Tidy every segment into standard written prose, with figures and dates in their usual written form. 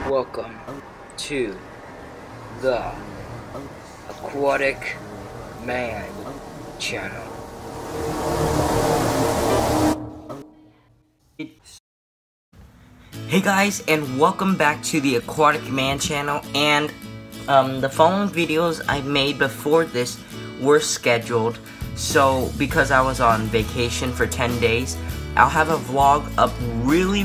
Welcome to the Aquatic Man channel. Hey guys, and welcome back to the Aquatic Man channel. And the following videos I made before this were scheduled, so because I was on vacation for 10 days, I'll have a vlog up really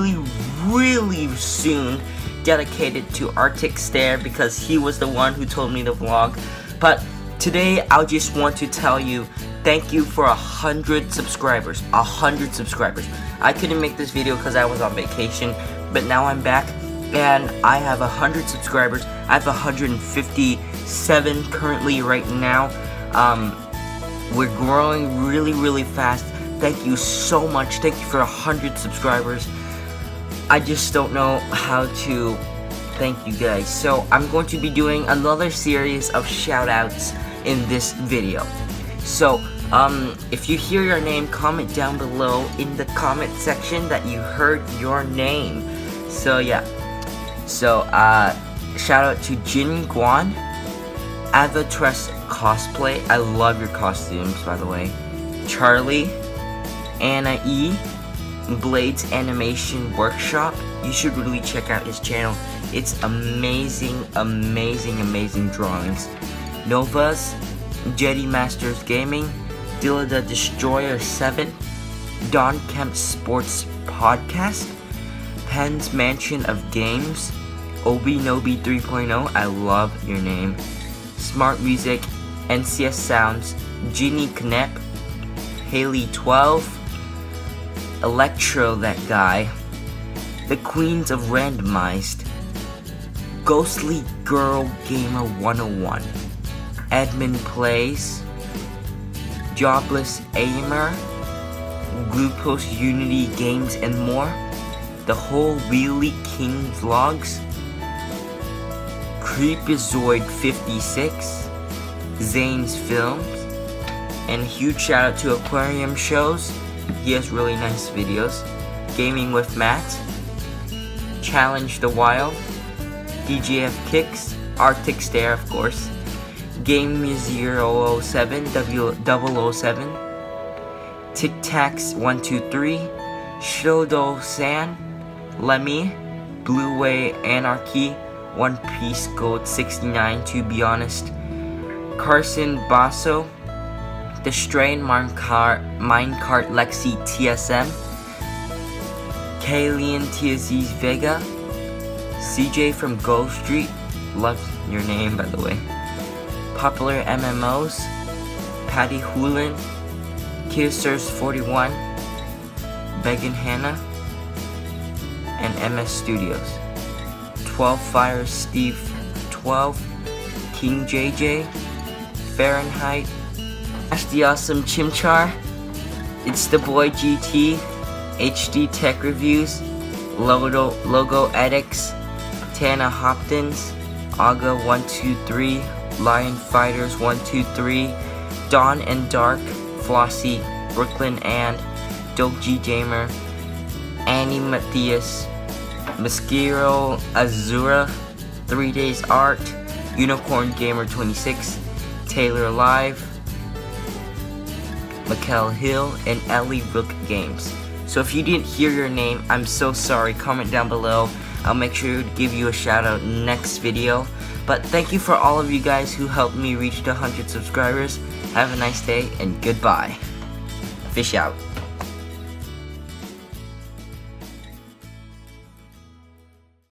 soon dedicated to Arctic Stare, because he was the one who told me to vlog. But today I just want to tell you thank you for 100 subscribers. 100 subscribers. I couldn't make this video because I was on vacation, but now I'm back and I have 100 subscribers. I have 157 currently right now. We're growing really fast. Thank you so much. Thank you for 100 subscribers. I just don't know how to thank you guys. So I'm going to be doing another series of shoutouts in this video. So if you hear your name, comment down below in the comment section that you heard your name. So yeah. So shout out to Jin Guan, Avatress Cosplay. I love your costumes, by the way. Charlie, Anna E, Blades Animation Workshop. You should really check out his channel. It's amazing drawings. Novas, Jedi Masters Gaming, Dilla the Destroyer 7, Don Kemp Sports Podcast, Penn's Mansion of Games, Obi Nobi 3.0, I love your name, Smart Music, NCS Sounds, Ginny Knepp, Haley 12, Electro That Guy, The Queens of Randomized, Ghostly Girl Gamer 101, Edmund Plays, Jobless Aimer, Glucose Unity Games and more, The Whole Wheelie King Vlogs, Creepazoid 56, Zane's Films, and a huge shout out to Aquarium Shows. He has really nice videos. Gaming with Matt, Challenge the Wild, DJF Kicks, Arctic Stare of course, Game 007, 007, Tic Tacs 123, Shodo San, Lemmy, Blue Way Anarchy, One Piece Gold 69 to be honest, Carson Basso, The Strain Minecart Lexi TSM, Kalian Tiaziz Vega, CJ from Go Street, love your name by the way, Popular MMOs, Patty Hulin, Kissers 41, Megan Hannah, and MS Studios, 12 Fires Steve 12, King JJ, Fahrenheit, Ash the Awesome Chimchar, It's the Boy GT, HD Tech Reviews, Logo Addicts, Tana Hopkins, Aga 123, Lion Fighters 123, Dawn and Dark, Flossie, Brooklyn and Dope-G Gamer, Annie Matthias, Mosquito Azura, 3 Days Art, Unicorn Gamer 26, Taylor Live, Mikkel Hill, and Ellie Rook Games. So if you didn't hear your name, I'm so sorry. Comment down below. I'll make sure to give you a shout out next video. But thank you for all of you guys who helped me reach 100 subscribers. Have a nice day and goodbye. Fish out.